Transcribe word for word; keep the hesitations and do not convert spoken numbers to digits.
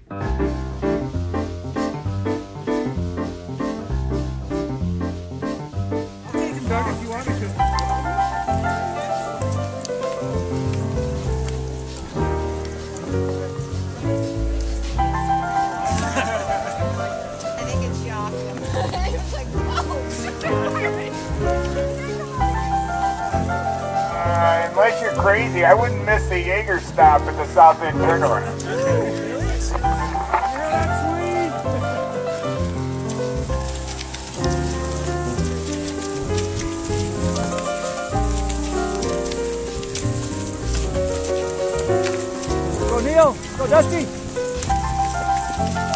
take him, Doug, if you want me to. I think it's shocked him. It's like, Uh, unless you're crazy, I wouldn't miss the Jaeger stop at the South End turnaround. Go Neil, go Dusty.